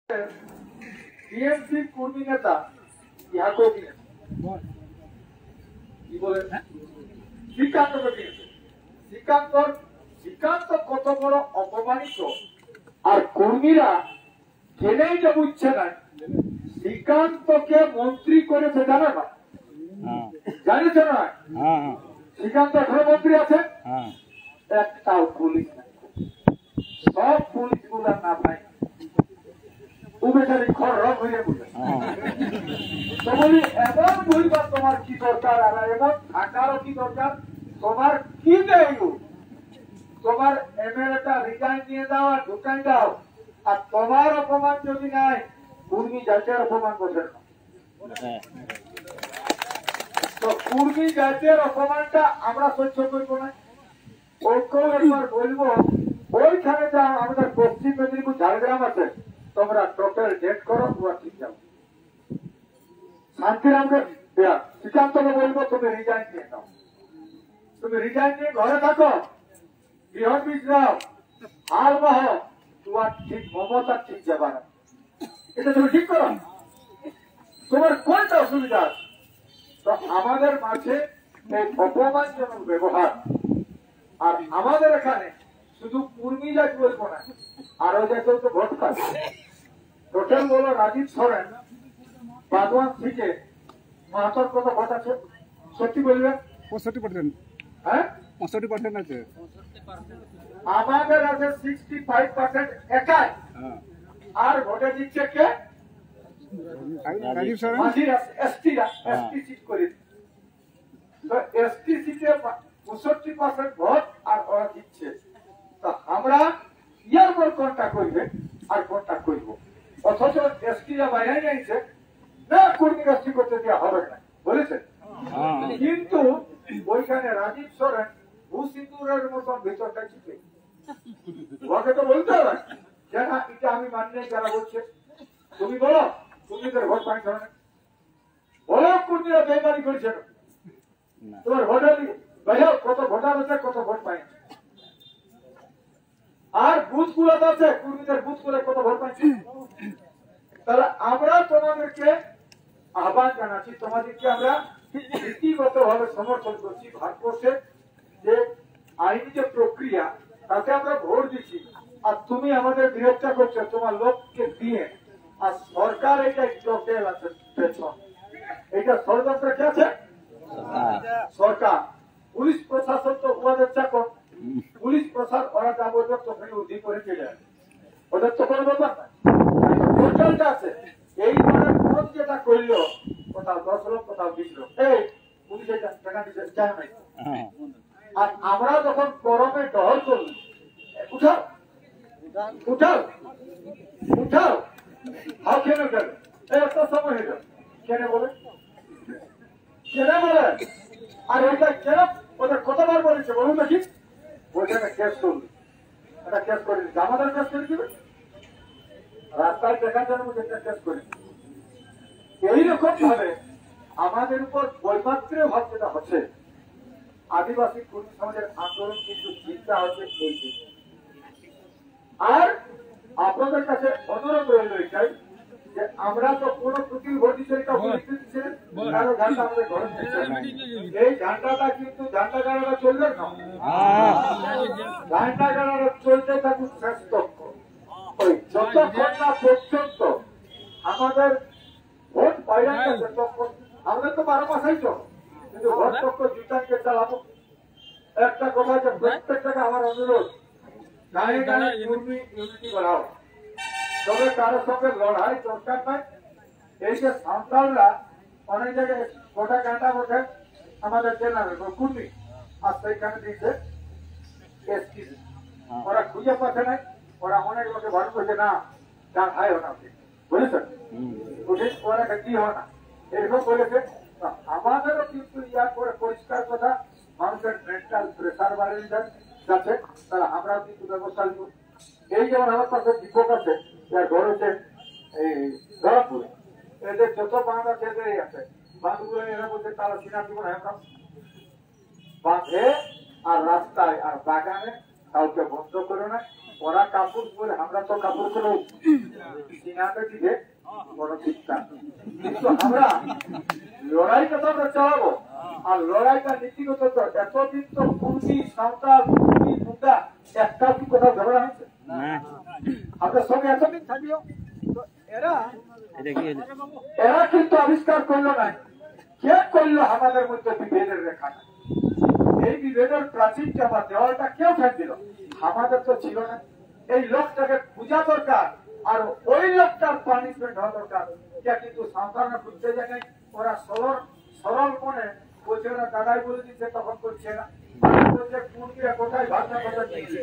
TMC কর্মী নেতা ইহাকেও কিনেছে, কি বলে শ্রীকান্তকে কিনেছে। শ্রীকান্ত কত বড় অপমানিত, আর কর্মীরা জেনেই যে বুঝছে না শ্রীকান্তকে মন্ত্রী করেছে, জানো না? জানিস না? শ্রীকান্ত এখনো মন্ত্রী আছে, একটাও পুলিশ নাই, সব পুলিশ গুলার নাম নাই। এমন বলবার তোমার কি দরকার, আর এমন থাকারও কি দরকার তোমার? কি নেই, তোমার এমএলএটা রিজাইন নিয়ে দাও আর ঢুকাই দাও। আর তোমার অপমান যদি নাই, কুর্মী জাতীয় অপমান করবে না। তো কুর্মী জাতীয় অপমানটা আমরা সহ্য করবো না। ওকেও একবার বলবো, ওইখানে যা আমাদের পশ্চিম মেদিনীপুর ঝাড়গ্রাম আছে, তোমরা টোটাল ডেট করো, তোমরা ঠিক যাও। শান্তিরামকে শ্রীকান্তকে বলবো তুমি রিজাইন নিয়ে নাও, তুমি রিজাইন নিয়ে ঘরে থাকো, গৃহ বীজ নাও, হাল বাহ, তোমার ঠিক মমতা ঠিক যাবা না। এটা তুমি ঠিক করো, তোমার কোনটা অসুবিধা আছে? তো আমাদের মাঝে এই অপমানজনক ব্যবহার, আর আমাদের এখানে শুধু কুর্মী জাতি বলবো না, আরো জাতীয় তো ভোট পায়। টোটাল বলো রাজীব সরেন, বাগওয়ান থেকে মাহাতর কত ভোট আছে সত্যি বলবেন? 65%। হ্যাঁ 65% আছে। আমাদের আছে 65% একাই। আর ভোটে দিচ্ছে কে? রাজীব সরেন। এসটি সিট করে, তো এসটি সিটে 65% ভোট আর ওরা দিচ্ছে। তো আমরা ইয়ার পর কোনটা করবে আর কোনটা করব? অথচ এসটিরা বাইরে নিয়েছে না, কর্মী এসটি করতে দেওয়া হবে না বলেছে। কিন্তু ওইখানে রাজীব সরেন ভূসিন্দুরের মতন ভিতরটা চিপে, ওকে তো বলতে হবে যে না, এটা আমি মানি নাই। যারা বলছে তুমি বলো, কর্মীদের ভোট পাই না, বলো কর্মীরা বেমানি করছে না, তোমার ভোটার বাজাও কত ভোটার আছে, কত ভোট পাই। আর বুথ গুলো আছে, কর্মীদের বুথ গুলো কত ভোট পাইছে। তাহলে আমরা তোমাদেরকে আহ্বান জানাচ্ছি, তোমাদেরকে আমরা নীতিগত ভাবে সমর্থন করছি। ভারতবর্ষের যে আইনি যে প্রক্রিয়া, তাতে আমরা ভোট দিচ্ছি, আর তুমি আমাদের বিরোধিতা করছো তোমার লোককে দিয়ে। আর সরকার এটা টোটাল আছে পেছন, এটা ষড়যন্ত্র কে আছে? সরকার। পুলিশ প্রশাসন তো ওদের চাকর, পুলিশ প্রশাসন ওরা যা বলবে তখনই উদ্ধি করে চলে যাবে, ওদের তো কোনো ব্যাপার না। টোটালটা আছে। এইবারে কোন যেটা করলো, কোথাও 10 লোক, কোথাও 20 লোক, এই পুলিশ এটা টাকা দিতে চায় নাই। আর আমরা যখন গরমে ডহর করলি, উঠাও উঠাও উঠাও, হাও কেন গেল, এত সময় হয়ে গেল কেন বলে, কেন বলে? আর ওইটা কেন ওদের কতবার বলেছে বলুন নাকি? ওইখানে কেস করলি, এটা কেস করে দিচ্ছে, আমাদের কেস করে দিবে, রাস্তায় দেখার জন্য কেস করে। এইরকম ভাবে আমাদের উপর বৈমাত্রীয় ভাব যেটা হচ্ছে, আদিবাসী কর্মী সমাজের আন্দোলন কিন্তু চিন্তা হচ্ছে এই। আর আপনাদের কাছে অনুরোধ রইল এটাই যে আমরা তো কোন প্রতি ভোট দিচ্ছি, কারো ঝান্ডা আমাদের ঘরে এই ঝান্ডাটা কিন্তু ঝান্ডা গাড়াটা চলবে না, ঝান্ডা গাড়াটা চলতে থাকুক শ্রেষ্ঠ। ওই যতক্ষণ না পর্যন্ত আমাদের ভোট বাইরে আমাদের তো 12 মাসেই চলো, কিন্তু ভোট পক্ষ জুটানকে চালাবো। একটা কথা আছে, প্রত্যেকটাকে আমার অনুরোধ, গায়ে গায়ে ইউনিটি বাড়াও, তবে কারোর সঙ্গে লড়াই দরকার নাই। এই যে সাঁওতালরা অনেক জায়গায় গোটা কাঁটা ওঠে আমাদের জেনারেল কর্মী, আর সেইখানে দিচ্ছে এসটি, ওরা খুঁজে পাচ্ছে নাই। ওরা অনেক লোকে ভালো করছে না, যার হাই হোনা বুঝেছেন, ওরা কি হয় না এরকম বলেছে। আমাদেরও কিন্তু ইয়ার করে পরিষ্কার কথা, মানুষের মেন্টাল প্রেশার বাড়িয়ে যাচ্ছে, তাহলে আমরাও কিন্তু ব্যবস্থা নিব। এই যেমন আমার পাশে দীপক আছে, যার ঘর হচ্ছে এই ধরাপুরে, এদের যত বাঁধ আছে এদেরই আছে। বাঁধগুলো এরা বলছে তারা সিনা জীবন এখন বাঁধে আর রাস্তায় আর বাগানে কাউকে বন্ধ করে না, ওরা কাপড় পরে আমরা তো কাপড় করে সিনাতে দিকে বড় চিন্তা, কিন্তু আমরা লড়াইটা তো আমরা চালাবো। আর লড়াইটা নীতিগত তো এতদিন তো কুর্মি সাঁওতাল কুর্মি মুন্ডা একটা কি কোথাও ঝগড়া হচ্ছে আপনার সঙ্গে এতদিন থাকলো, তো এরা কিন্তু আবিষ্কার করলো না, কে করলো আমাদের মধ্যে বিভেদের রেখা। এই বিভেদের প্রাচীনটা বা দেওয়ালটা কেউ ফেল দিল, আমাদের তো ছিল না। এই লোকটাকে পূজা দরকার আর ওই লোকটার পানিশমেন্ট হওয়া দরকার। কিন্তু সাঁওতালরা বুঝতে যায় নাই, ওরা সরল মনে বলছে, ওরা দাদাই বলে দিচ্ছে তখন করছে না, বলছে কুর্মীরা কোথায় ভাষা কথা দিচ্ছে।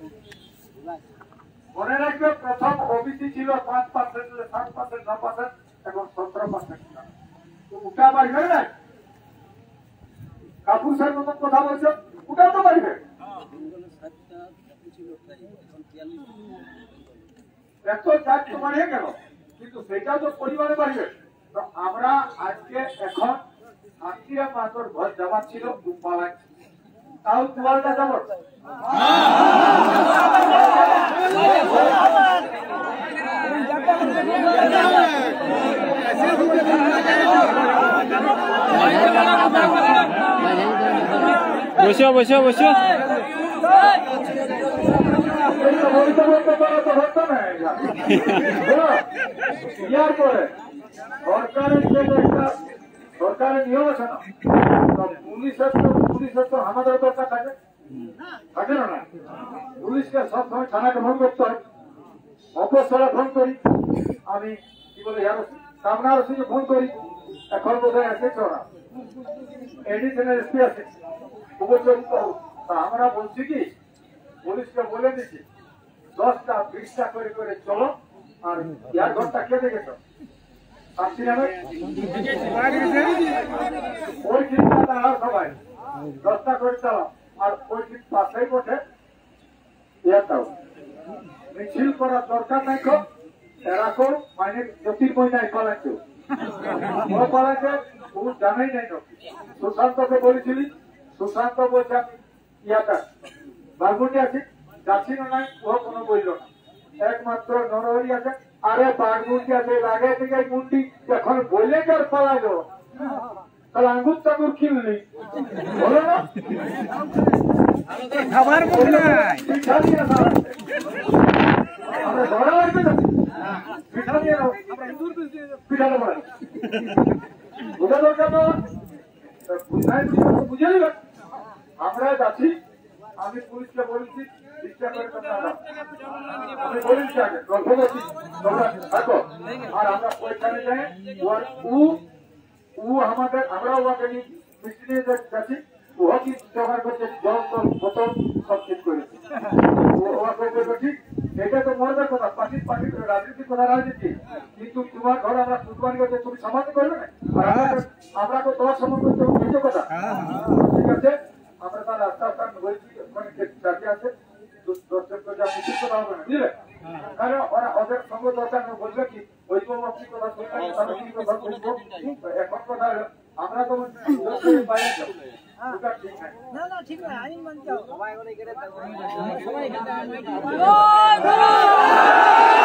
মনে রাখবে প্রথম ওবিসি ছিল 5%, 7%, 9%, এখন 17%। উঠা বাড়বে না, কাপুর সাহেব মতন কথা বলছে, উঠা তো বাড়বে। এত চাপ তো বাড়িয়ে গেল, কিন্তু সেটাও তো পরিবারে বাড়বে। তো আমরা আজকে এখন শান্তিরা মাতর ঘর যাওয়ার ছিল পালাচ্ছি, তাও দুয়ারটা যাব। বসো বসো বসো ইয়ার পরে সরকারের যে একটা সরকারের নিয়ম আছে না, পুলিশের তো আমাদের দরকার থাকে থাকে না। পুলিশকে সবসময় থানাকে ফোন করতে হয়, অপসরা ফোন করি, আমি কি বলে সামনার ওসিকে ফোন করি, এখন বোধহয় এসেছ না, এডিশনাল এসপি আছে উপচরিত। তা আমরা বলছি কি পুলিশকে বলে দিচ্ছি 10টা 20টা করে করে চলো, আর ইয়ার ঘরটা কে দেখেছ শান্তি নামে ওই চিন্তা দাঁড়াও সবাই 10টা করে চালাও, আর ওই ঠিক পাশেই বসে ইয়াটাও মিছিল করার দরকার নাই। তো এরকম মানে জ্যোতির্ময় নাই পালাচ্ছে, ও পালাচ্ছে ও জানাই নাই। সুশান্তকে বলেছিলি, সুশান্ত বলছে ইয়াটা বারগুন্ডি আছে, যাচ্ছি না নাই, ও কোনো বলল না। একমাত্র নরহরি আছে, আরে বারগুন্ডি আছে লাগে থেকে মুন্ডি এখন বলে কার পালাইলো, তাহলে আঙ্গুর টাঙ্গুর কিনলি বলো না খাবার পিঠা দিয়ে আমরা ধরা লাগবে না, পিঠা দিয়ে পিঠা দেবো বোঝা দরকার না, বুঝে নেবেন। আমরা যাচ্ছি, আমি পুলিশকে বলেছি আমি বলেছি আগে গল্প করছি তোমরা থাকো, আর আমরা ওইখানে যাই আমাদের আমরা ওকে নিয়ে মিষ্টি নিয়ে যাচ্ছি, ও কি ব্যবহার করছে জল টল বোতল সব ঠিক করেছে, ঠিক এটা তো মরবে কথা, পার্টির রাজনীতি করা রাজনীতি, কিন্তু তোমার ঘর আমরা কুরবানি করতে তুমি সমাজ করবে না, আর আমরা তো তোমার সমান করতে বুঝতে কথা। ঠিক আছে, আমরা তার আস্তে আস্তে বলছি ওখানে চাকরি আছে, দর্শক করে মিছিল করা হবে না, বুঝলে? কারণ ওরা ওদের সঙ্গে দরকার বলবে কি ওই কি কথা বলবো, এখন কথা আমরা তো বাইরে যাবো, ওটা ঠিক নাই। না না ঠিক না, আইন মানতে হবে।